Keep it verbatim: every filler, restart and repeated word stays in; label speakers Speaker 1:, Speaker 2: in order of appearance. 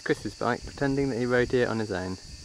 Speaker 1: Chris's bike, pretending that he rode here on his own.